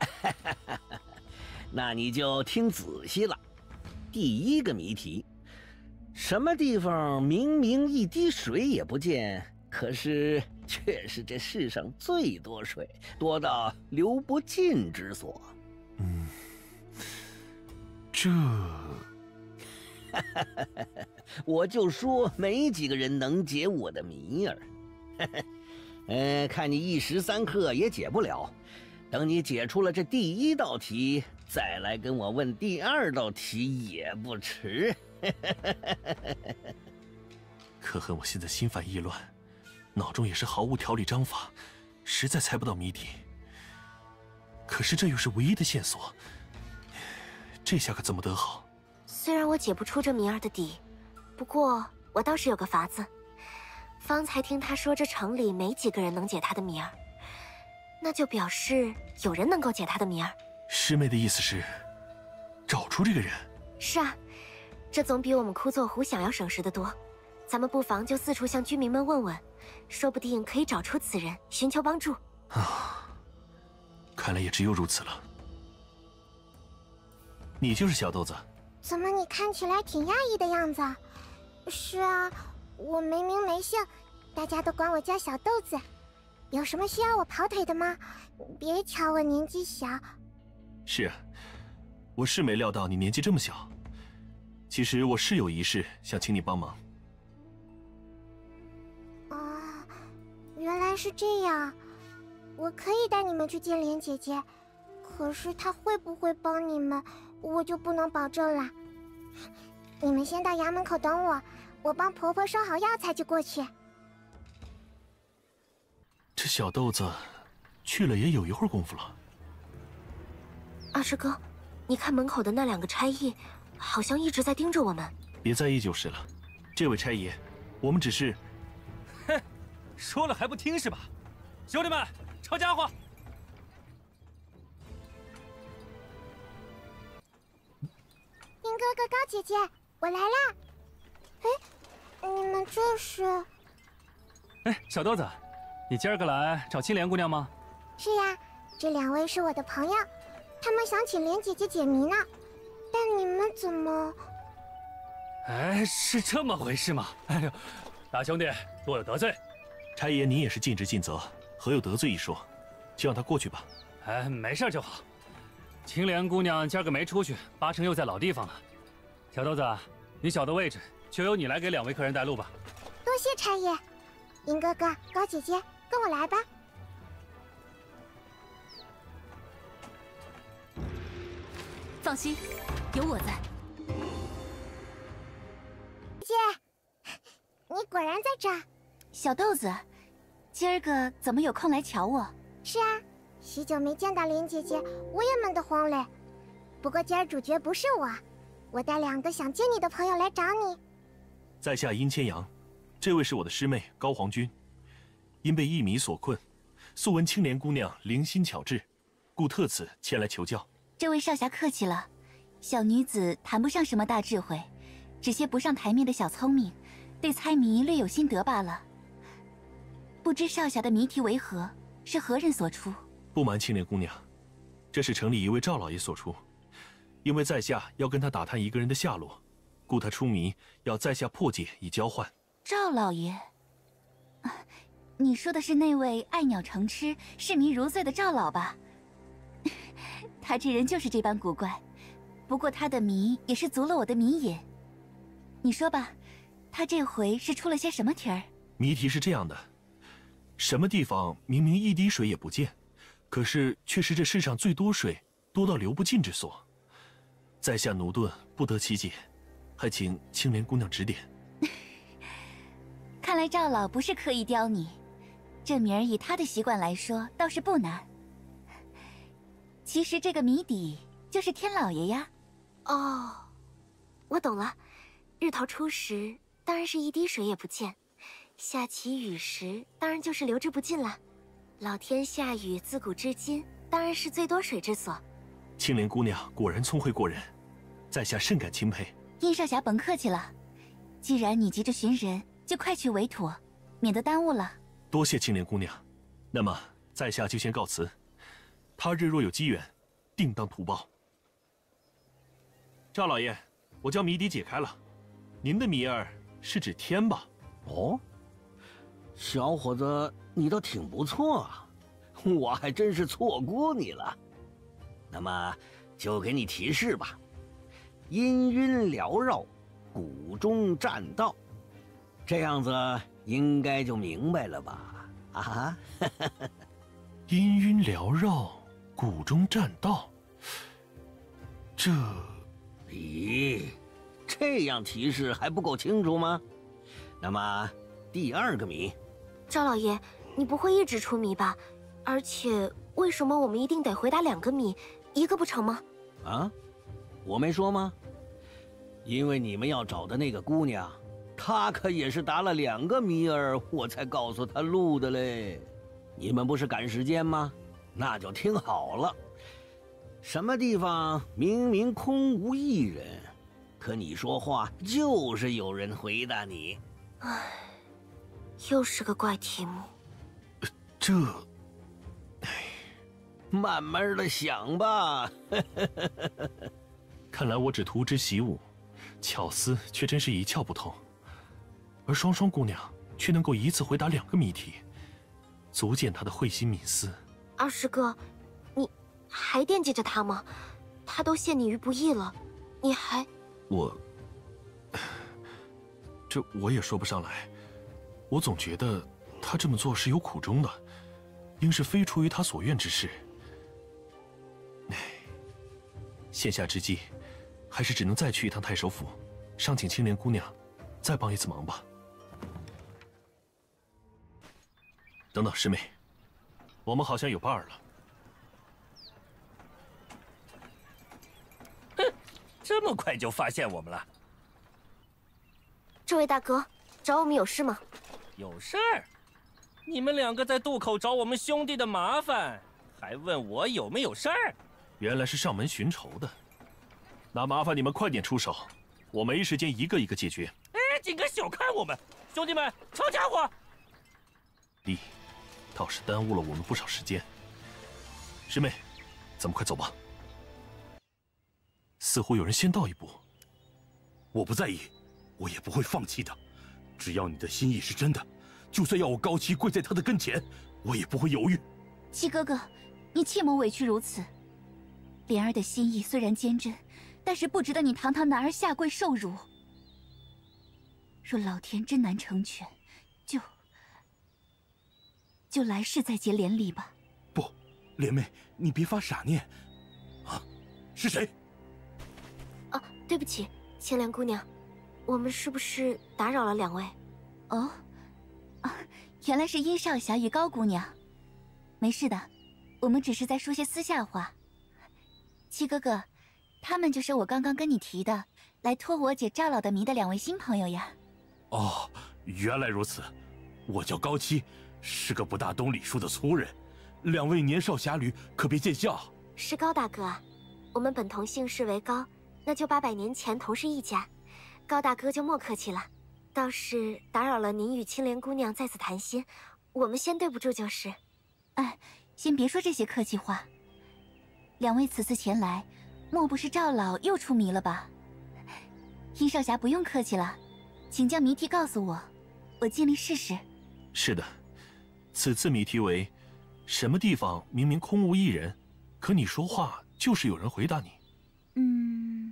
那你就听仔细了。第一个谜题：什么地方明明一滴水也不见，可是却是这世上最多水，多到流不尽之所？ 嗯，这…… 我就说没几个人能解我的谜儿。呃，看你一时三刻也解不了，等你解出了这第一道题，再来跟我问第二道题也不迟。 可恨我现在心烦意乱，脑中也是毫无条理章法，实在猜不到谜底。可是这又是唯一的线索，这下可怎么得好？ 虽然我解不出这谜儿的底，不过我倒是有个法子。方才听他说这城里没几个人能解他的谜儿，那就表示有人能够解他的谜儿。 师妹的意思是，找出这个人？ 是啊，这总比我们枯坐湖想要省时的多。咱们不妨就四处向居民们问问，说不定可以找出此人，寻求帮助。 啊，看来也只有如此了。你就是小豆子？ 怎么你看起来挺讶异的样子？是啊，我没名没姓，大家都管我叫小豆子。有什么需要我跑腿的吗？别瞧我年纪小。 是啊，我是没料到你年纪这么小。其实我是有一事想请你帮忙。 啊，原来是这样。我可以带你们去见莲姐姐，可是她会不会帮你们，我就不能保证了。你们先到衙门口等我，我帮婆婆烧好药材就过去。 这小豆子去了也有一会儿功夫了。 二师哥，你看门口的那两个差役，好像一直在盯着我们。 别在意就是了。这位差爷，我们只是…… 哼，说了还不听是吧？兄弟们，抄家伙！ 鹰哥哥、高姐姐，我来啦！哎，你们这是？ 哎，小豆子，你今儿个来找青莲姑娘吗？ 是呀，这两位是我的朋友，他们想请莲姐姐解谜呢。但你们怎么…… 哎，是这么回事吗？哎呦，大兄弟，多有得罪。 差爷，你也是尽职尽责，何有得罪一说？就让他过去吧。 哎，没事就好。青莲姑娘今儿个没出去，八成又在老地方了。小豆子，你小的位置，就由你来给两位客人带路吧。 多谢差爷，鹰哥哥、高姐姐，跟我来吧。 放心，有我在。 姐，你果然在这儿。 小豆子，今儿个怎么有空来瞧我？ 是啊，许久没见到莲姐姐，我也闷得慌嘞。不过今儿主角不是我，我带两个想见你的朋友来找你。 在下殷千阳，这位是我的师妹高皇君，因被一谜所困，素闻青莲姑娘灵心巧智，故特此前来求教。 这位少侠客气了，小女子谈不上什么大智慧，只些不上台面的小聪明，对猜谜略有心得罢了。不知少侠的谜题为何？是何人所出？ 不瞒青莲姑娘，这是城里一位赵老爷所出。因为在下要跟他打探一个人的下落，故他出谜，要在下破解以交换。 赵老爷，啊，你说的是那位爱鸟成痴、视迷如醉的赵老吧？他这人就是这般古怪，不过他的谜也是足了我的谜瘾。你说吧，他这回是出了些什么题儿？ 谜题是这样的：什么地方明明一滴水也不见，可是却是这世上最多水，多到流不尽之所？在下驽钝不得其解，还请青莲姑娘指点。 看来赵老不是刻意刁你，这谜儿以他的习惯来说倒是不难。其实这个谜底就是天老爷呀。 哦，我懂了。日头出时，当然是一滴水也不见；下起雨时，当然就是流之不尽了。老天下雨，自古至今，当然是最多水之所。 青莲姑娘果然聪慧过人，在下甚感钦佩。 殷少侠甭客气了，既然你急着寻人，就快去为妥，免得耽误了。 多谢青莲姑娘，那么在下就先告辞。他日若有机缘，定当图报。赵老爷，我将谜底解开了，您的谜儿是指天吧？ 哦，小伙子，你倒挺不错啊，我还真是错估你了。那么，就给你提示吧：氤氲缭绕，谷中栈道。这样子应该就明白了吧？啊哈！ 氤氲缭绕，谷中栈道。这…… 咦，这样提示还不够清楚吗？那么，第二个谜， 赵老爷，你不会一直出谜吧？而且，为什么我们一定得回答两个谜，一个不成吗？ 啊，我没说吗？因为你们要找的那个姑娘，她可也是答了两个谜儿，我才告诉她路的嘞。你们不是赶时间吗？那就听好了。什么地方明明空无一人，可你说话就是有人回答你？ 唉，又是个怪题目。 这…… 慢慢的想吧。 看来我只图之习武，巧思却真是一窍不通。而双双姑娘却能够一次回答两个谜题，足见她的慧心敏思。 二师哥，你还惦记着他吗？他都陷你于不义了，你还…… 我……这我也说不上来。我总觉得他这么做是有苦衷的，应是非出于他所愿之事。唉，现下之际，还是只能再去一趟太守府，商请青莲姑娘再帮一次忙吧。等等，师妹， 我们好像有伴儿了。 哼，这么快就发现我们了？ 这位大哥，找我们有事吗？ 有事儿？你们两个在渡口找我们兄弟的麻烦，还问我有没有事儿？ 原来是上门寻仇的，那麻烦你们快点出手，我没时间一个一个解决。 哎，竟敢小看我们，兄弟们，抄家伙！ 弟，倒是耽误了我们不少时间。师妹，咱们快走吧。似乎有人先到一步。 我不在意，我也不会放弃的。只要你的心意是真的，就算要我高七跪在他的跟前，我也不会犹豫。 七哥哥，你切莫委屈如此。莲儿的心意虽然坚贞，但是不值得你堂堂男儿下跪受辱。若老天真难成全，就就来世再结连理吧。 不，莲妹，你别发傻念。啊，是谁？ 啊，对不起，青莲姑娘，我们是不是打扰了两位？ 哦，啊，原来是殷少侠与高姑娘。没事的，我们只是在说些私下话。七哥哥，他们就是我刚刚跟你提的，来托我解赵老的谜的两位新朋友呀。 哦，原来如此。我叫高七，是个不大懂礼数的粗人。两位年少侠侣可别见笑。 是高大哥啊，我们本同姓氏为高，那就八百年前同是一家。高大哥就莫客气了，倒是打扰了您与青莲姑娘在此谈心，我们先对不住就是。 哎，先别说这些客气话。两位此次前来，莫不是赵老又出谜了吧？殷少侠不用客气了，请将谜题告诉我，我尽力试试。 是的，此次谜题为：什么地方明明空无一人，可你说话就是有人回答你。 嗯，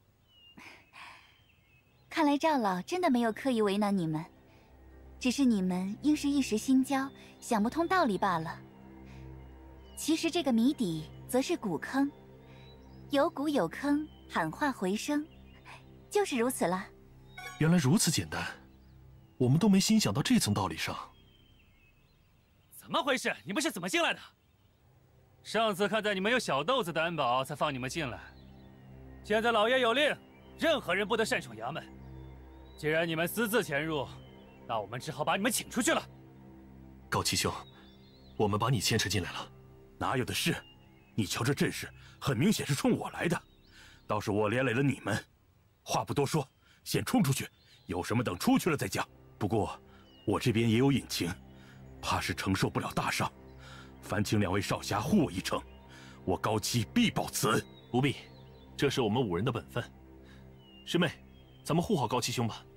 看来赵老真的没有刻意为难你们，只是你们应是一时心焦，想不通道理罢了。其实这个谜底则是古坑，有古有坑，喊话回声，就是如此了。 原来如此简单，我们都没心想到这层道理上。 怎么回事？你们是怎么进来的？上次看在你们有小豆子担保，才放你们进来。现在老爷有令，任何人不得擅闯衙门。既然你们私自潜入，那我们只好把你们请出去了。 高七兄，我们把你牵扯进来了。 哪有的事？你瞧这阵势，很明显是冲我来的。倒是我连累了你们。话不多说，先冲出去，有什么等出去了再讲。不过我这边也有隐情，怕是承受不了大伤，烦请两位少侠护我一程，我高七必报此恩。 不必，这是我们五人的本分。师妹，咱们护好高七兄吧。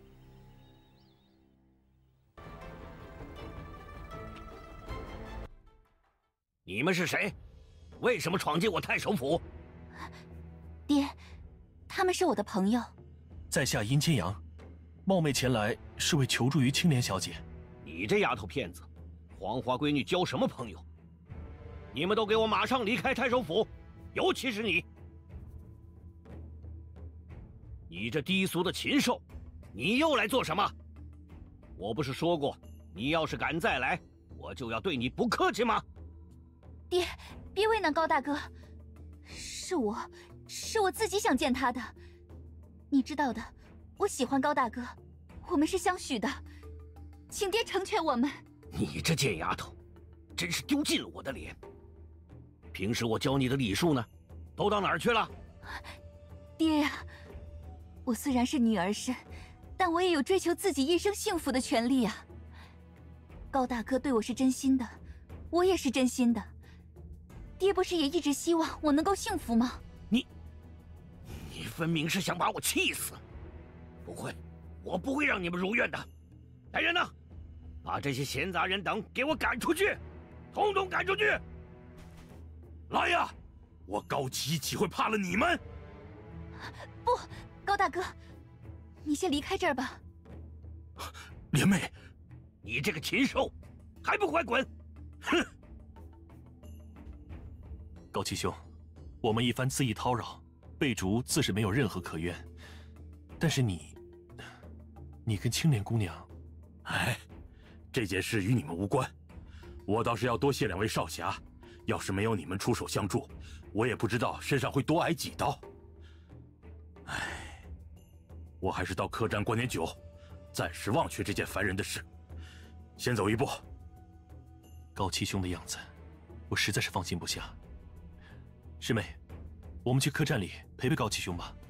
你们是谁？为什么闯进我太守府？ 爹，他们是我的朋友。 在下殷千阳，冒昧前来是为求助于青莲小姐。 你这丫头片子，黄花闺女交什么朋友？你们都给我马上离开太守府，尤其是你。你这低俗的禽兽，你又来做什么？我不是说过，你要是敢再来，我就要对你不客气吗？ 爹，别为难高大哥，是我，是我自己想见他的。你知道的，我喜欢高大哥，我们是相许的，请爹成全我们。 你这贱丫头，真是丢尽了我的脸。平时我教你的礼数呢，都到哪儿去了？ 爹呀，我虽然是女儿身，但我也有追求自己一生幸福的权利啊。高大哥对我是真心的，我也是真心的。爹不是也一直希望我能够幸福吗？ 你，你分明是想把我气死！不会，我不会让你们如愿的。来人呐，把这些闲杂人等给我赶出去，统统赶出去！ 来呀，我高七岂会怕了你们？ 不，高大哥，你先离开这儿吧。 莲妹， 你这个禽兽，还不快滚！哼！ 高七兄，我们一番恣意叨扰，贝竹自是没有任何可怨。但是你，你跟青莲姑娘， 哎，这件事与你们无关。 我倒是要多谢两位少侠，要是没有你们出手相助，我也不知道身上会多挨几刀。唉，我还是到客栈灌点酒，暂时忘却这件烦人的事。先走一步。 高七兄的样子，我实在是放心不下。师妹，我们去客栈里陪陪高七兄吧。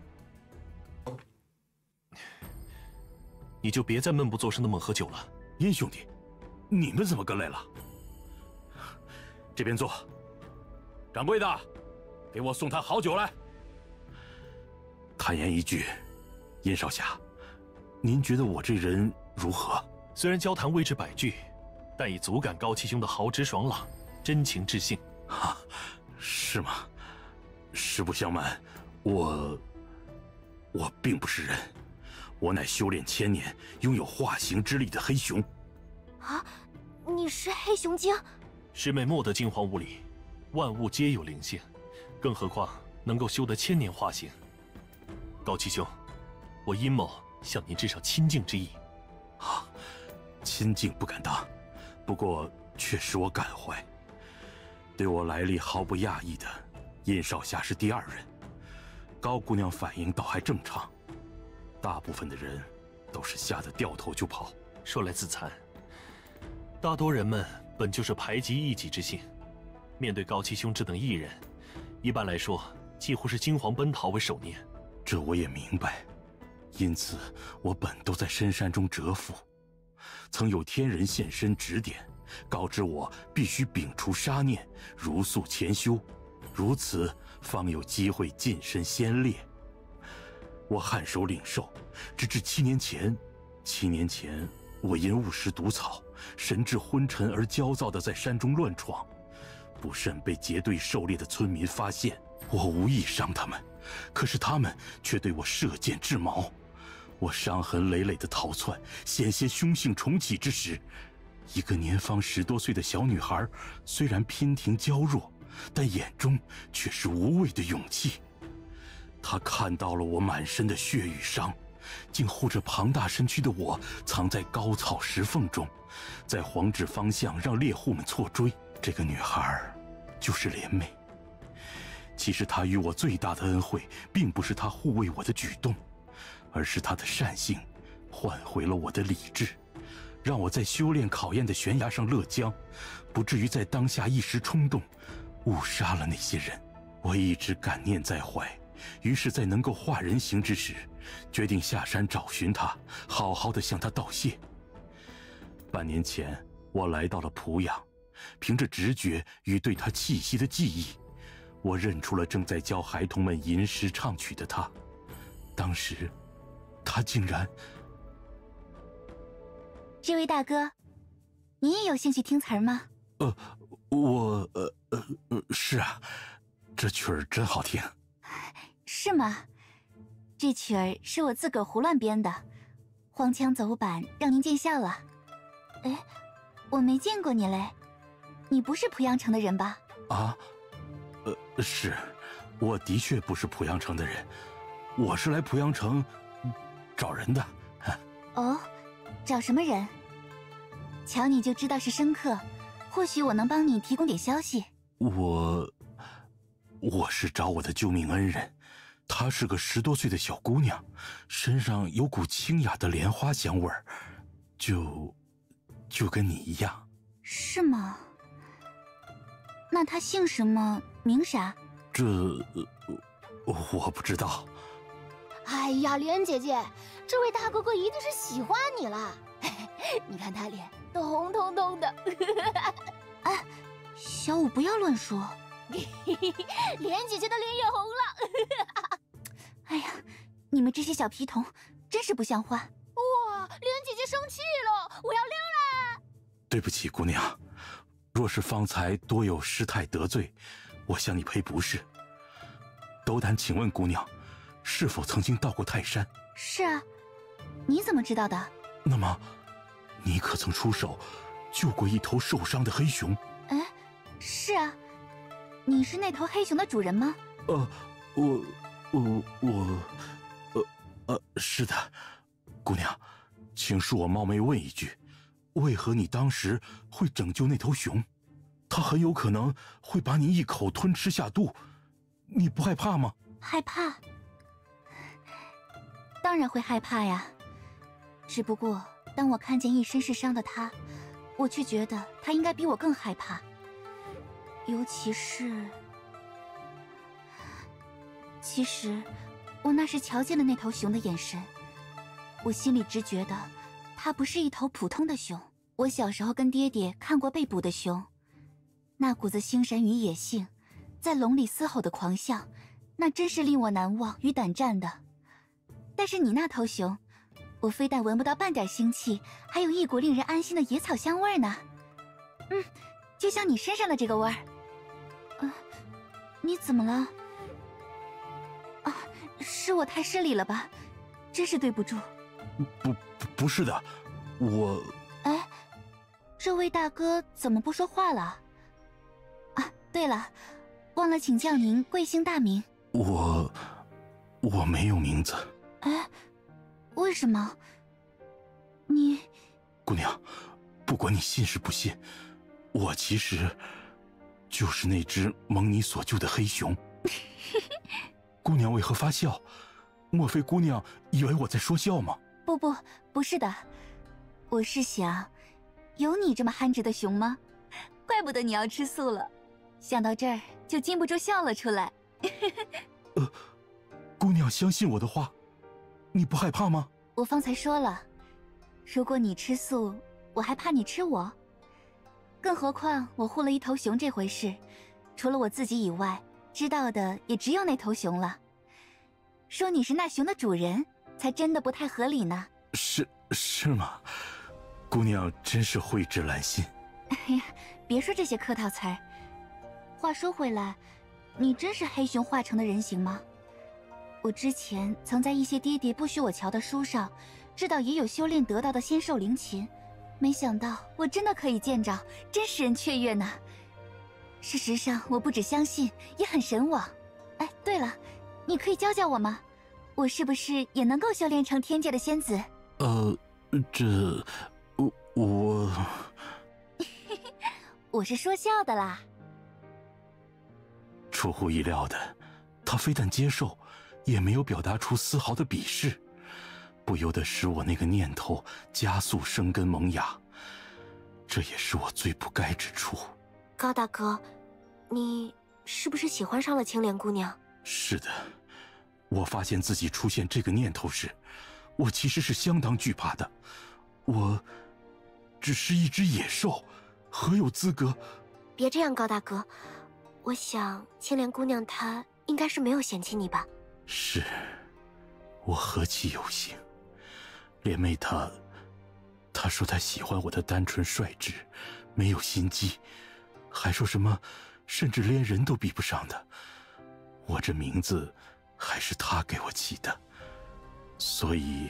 你就别再闷不作声的猛喝酒了。 殷兄弟，你们怎么跟来了？这边坐。掌柜的，给我送坛好酒来。坦言一句，殷少侠，您觉得我这人如何？ 虽然交谈未至百句，但已足感高七兄的豪直爽朗，真情至性。 啊，是吗？实不相瞒，我我并不是人，我乃修炼千年、拥有化形之力的黑熊。 啊，你是黑熊精？ 师妹莫得惊慌无礼，万物皆有灵性，更何况能够修得千年化形。高七兄，我殷某向您致上亲近之意。 啊，亲近不敢当，不过却使我感怀。对我来历毫不讶异的殷少侠是第二人，高姑娘反应倒还正常，大部分的人都是吓得掉头就跑。 说来自惭，大多人们本就是排挤异己之性，面对高七兄这等异人，一般来说几乎是惊惶奔逃为首念。 这我也明白，因此我本都在深山中蛰伏，曾有天人现身指点，告知我必须摒除杀念，如素潜修，如此方有机会晋身仙列。我颔首领受，直至七年前。七年前，我因误食毒草，神志昏沉而焦躁地在山中乱闯，不慎被结队狩猎的村民发现。我无意伤他们，可是他们却对我射箭致矛。我伤痕累累地逃窜，险些凶性重启之时，一个年方十多岁的小女孩，虽然娉婷娇弱，但眼中却是无畏的勇气。她看到了我满身的血与伤，竟护着庞大身躯的我藏在高草石缝中，在黄纸方向让猎户们错追。这个女孩就是莲妹。其实她与我最大的恩惠，并不是她护卫我的举动，而是她的善性换回了我的理智，让我在修炼考验的悬崖上落江，不至于在当下一时冲动误杀了那些人。我一直感念在怀，于是在能够化人形之时，决定下山找寻她，好好的向她道谢。半年前，我来到了濮阳，凭着直觉与对她气息的记忆，我认出了正在教孩童们吟诗唱曲的她。当时，她竟然…… 这位大哥，你也有兴趣听词儿吗？ 呃，我呃呃呃，是啊，这曲儿真好听。 是吗？这曲儿是我自个儿胡乱编的，荒腔走板，让您见笑了。哎，我没见过你嘞，你不是濮阳城的人吧？ 啊，呃，是，我的确不是濮阳城的人，我是来濮阳城找人的。 哦，找什么人？瞧你就知道是生客，或许我能帮你提供点消息。 我，我是找我的救命恩人，她是个十多岁的小姑娘，身上有股清雅的莲花香味儿，就，就跟你一样。 是吗？那她姓什么，名啥？ 这，我不知道。 哎呀，莲姐姐，这位大哥哥一定是喜欢你了。你看他脸都红彤彤的。 哎，小五不要乱说。 莲姐姐的脸也红了。 哎呀，你们这些小皮童真是不像话。 哇，莲姐姐生气了，我要溜了。 对不起，姑娘，若是方才多有失态得罪，我向你赔不是。斗胆请问姑娘，是否曾经到过泰山？ 是啊，你怎么知道的？ 那么，你可曾出手救过一头受伤的黑熊？ 哎，是啊，你是那头黑熊的主人吗？ 呃，我，我，我，呃，呃，是的。姑娘，请恕我冒昧问一句， 为何你当时会拯救那头熊？它很有可能会把你一口吞吃下肚，你不害怕吗？ 害怕？当然会害怕呀。只不过当我看见一身是伤的他，我却觉得他应该比我更害怕。尤其是……其实，我那时瞧见了那头熊的眼神，我心里只觉得它不是一头普通的熊。我小时候跟爹爹看过被捕的熊，那股子腥神与野性，在笼里嘶吼的狂象，那真是令我难忘与胆战的。但是你那头熊，我非但闻不到半点腥气，还有一股令人安心的野草香味呢。嗯，就像你身上的这个味儿。啊，你怎么了？啊，是我太失礼了吧？真是对不住。 不，不是的，我…… 哎，这位大哥怎么不说话了？啊，对了，忘了请教您贵姓大名。 我……我没有名字。 哎，为什么？你…… 姑娘，不管你信是不信，我其实就是那只蒙你所救的黑熊。姑娘为何发笑？莫非姑娘以为我在说笑吗？ 不不，不是的，我是想，有你这么憨直的熊吗？怪不得你要吃素了。想到这儿，就禁不住笑了出来。 呃，姑娘相信我的话，你不害怕吗？ 我方才说了，如果你吃素，我还怕你吃我？更何况我护了一头熊这回事，除了我自己以外，知道的也只有那头熊了。说你是那熊的主人，才真的不太合理呢。 是是吗？姑娘真是蕙质兰心。 哎呀，别说这些客套词儿。话说回来，你真是黑熊化成的人形吗？我之前曾在一些爹爹不许我瞧的书上，知道也有修炼得到的仙兽灵琴，没想到我真的可以见着，真使人雀跃呢。事实上，我不只相信，也很神往。哎，对了，你可以教教我吗？我是不是也能够修炼成天界的仙子？ 呃，这……我我…… 我是说笑的啦。 出乎意料的，他非但接受，也没有表达出丝毫的鄙视，不由得使我那个念头加速生根萌芽。这也是我最不该之处。 高大哥，你是不是喜欢上了青莲姑娘？ 是的，我发现自己出现这个念头时，我其实是相当惧怕的。我只是一只野兽，何有资格？ 别这样，高大哥，我想青莲姑娘她应该是没有嫌弃你吧？ 是，我何其有幸。莲妹她，她说她喜欢我的单纯率直，没有心机，还说什么甚至连人都比不上的。我这名字还是她给我起的，所以，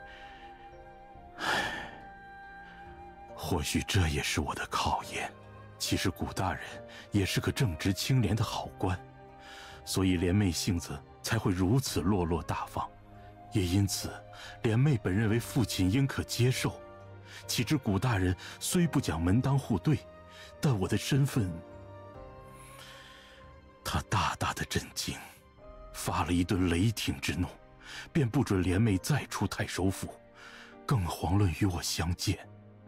唉，或许这也是我的考验。其实古大人也是个正直清廉的好官，所以莲妹性子才会如此落落大方，也因此莲妹本认为父亲应可接受。岂知古大人虽不讲门当户对，但我的身份，他大大的震惊，发了一顿雷霆之怒，便不准莲妹再出太守府，更遑论与我相见。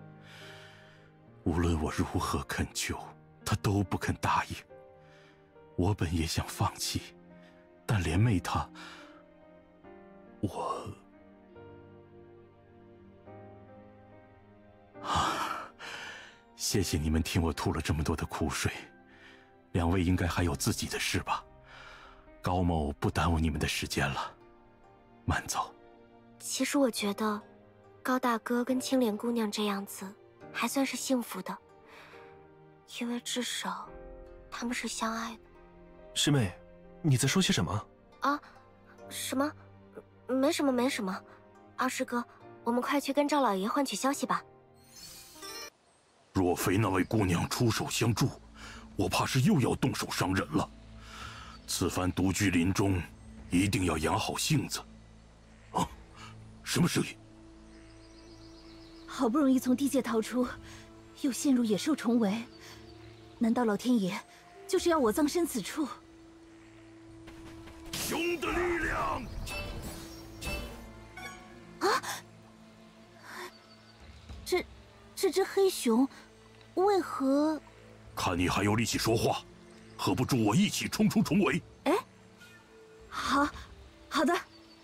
无论我如何恳求，他都不肯答应。我本也想放弃，但莲妹她，我啊，谢谢你们听我吐了这么多的苦水。两位应该还有自己的事吧？高某不耽误你们的时间了，慢走。 其实我觉得，高大哥跟青莲姑娘这样子，还算是幸福的，因为至少他们是相爱的。 师妹，你在说些什么？ 啊？什么？没什么，没什么。二师哥，我们快去跟赵老爷换取消息吧。 若非那位姑娘出手相助，我怕是又要动手伤人了。此番独居林中，一定要养好性子。啊，什么声音？ 好不容易从地界逃出，又陷入野兽重围，难道老天爷就是要我葬身此处？ 熊的力量！ 啊！这这只黑熊，为何？ 看你还有力气说话，何不助我一起冲出重围？ 哎，好，好的。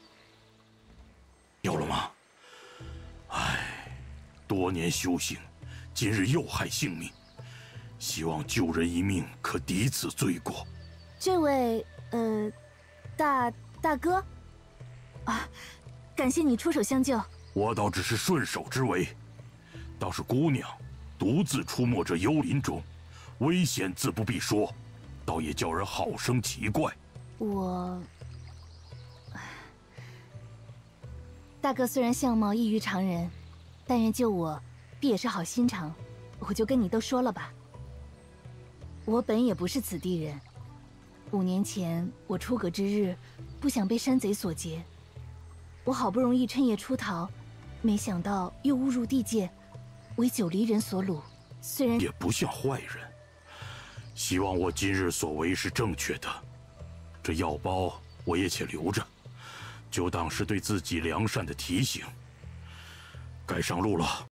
有了吗？唉，多年修行，今日又害性命，希望救人一命可抵此罪过。 这位，呃，大大哥，啊，感谢你出手相救。 我倒只是顺手之为，倒是姑娘独自出没这幽林中，危险自不必说，倒也叫人好生奇怪。 我，大哥虽然相貌异于常人，但愿救我，必也是好心肠。我就跟你都说了吧。我本也不是此地人，五年前我出阁之日，不想被山贼所劫。我好不容易趁夜出逃，没想到又误入地界，为九黎人所掳。虽然也不像坏人，希望我今日所为是正确的。这药包我也且留着，就当是对自己良善的提醒。该上路了。